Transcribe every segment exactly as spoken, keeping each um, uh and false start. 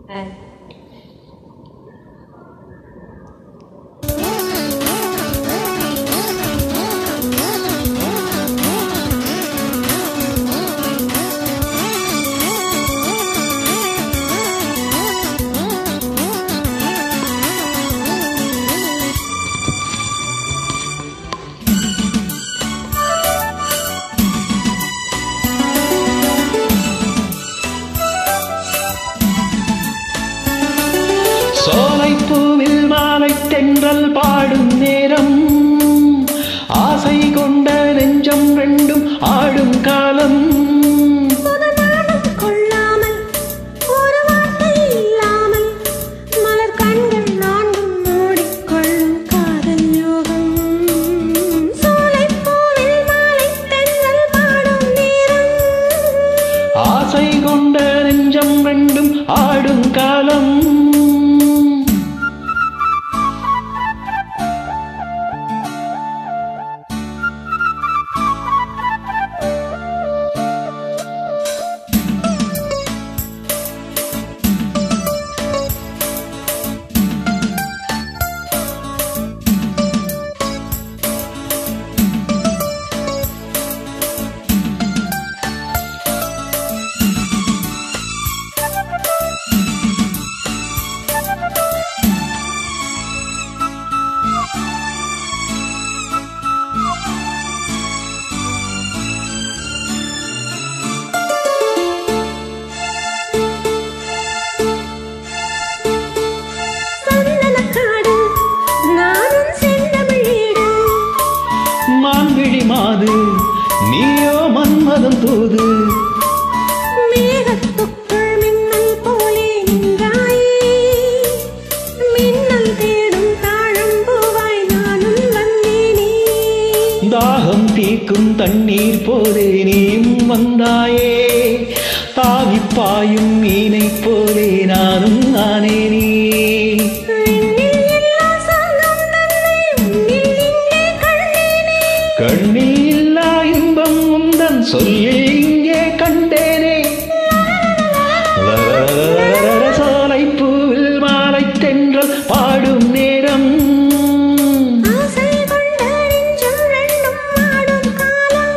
சோலை பூவில் மாலை தென்றல் பாடும் நேரம் ஆசை கொண்ட நெஞ்சம் ரெண்டும் ஆடும் காலம் கொள்ளாமல் ஒரு வார்த்தை இல்லாமல் மலர் கண்கள் நான்கும் மூடிக்கொள்ளும் காதல் யோகம். சோலை பூவில் மாலை தென்றல் பாடும் நேரம் ஆசை கொண்ட நெஞ்சம் ரெண்டும் ஆடும் காலம். மான்விழி மாது நீயோ மன்மதம் தூது மேகத்துக்குள் மின்னல் போலே நின்றாயே மின்னல் தேடும் தாழம் பூவாய் நானும் வந்தேனே. தாகம் தீர்க்கும் தண்ணீர் போலே நீயும் வந்தாயே தாவிப்பாயும் மீனை போலே நானும் ஆனேனே. கண்ணில் இல்லா இன்பம் உந்தன் சொல்லில் இங்கே கண்டேனே. சோலை பூவில் மாலை தென்றல் பாடும் நேரம் ஆசை கொண்ட நெஞ்சம் ரெண்டும் ஆடும் காலம்.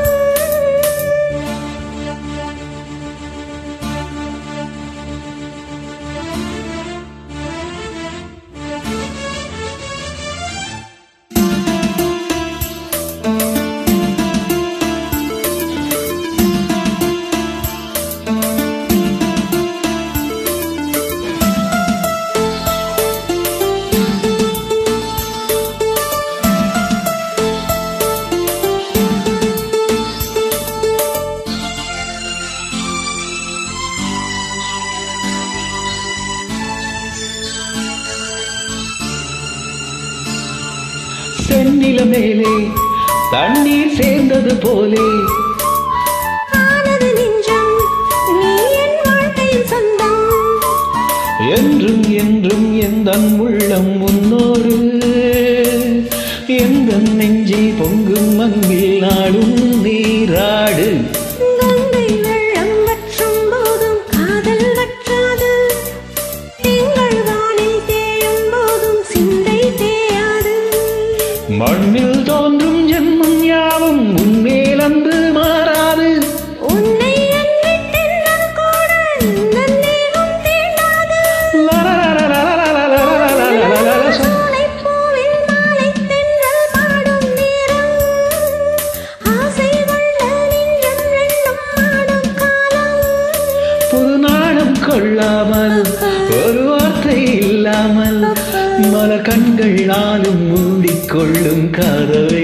சென்னில மேலே தண்ணீர் சேர்ந்தது போலே ஆனது நெஞ்சம் நீ என் வாழ்க்கையின் சொந்தம். என்றும் என்றும் எந்தன் உள்ளம் உன்னோடு எந்தன் நெஞ்சில் பொங்கும் அன்பில் நாடும் நீராடு. கங்கை வெள்ளம் வற்றும் போதும் காதல் வற்றாது திங்கள் வானில் தேயும் போதும் சிந்தை தேயாது. மண்ணில் தோன்றும் ஜென்மம் யாவும் உன்மேல் அன்பு மாறாது. உன்னை அன்பிட்டென்னால் கூட உந்தன் தேகம் தீண்டாது. சோலை பூவில் மாலை தென்றல் பாடும் நேரம் ஆசை கொண்ட நெஞ்சம் ரெண்டும் ஆடும் காலம். புது நாணம் கொள்ளாமல் ஒரு வார்த்தை இல்லாமல் மல கண்கள் நாளும் மூடிக்கொள்ளும் காதல்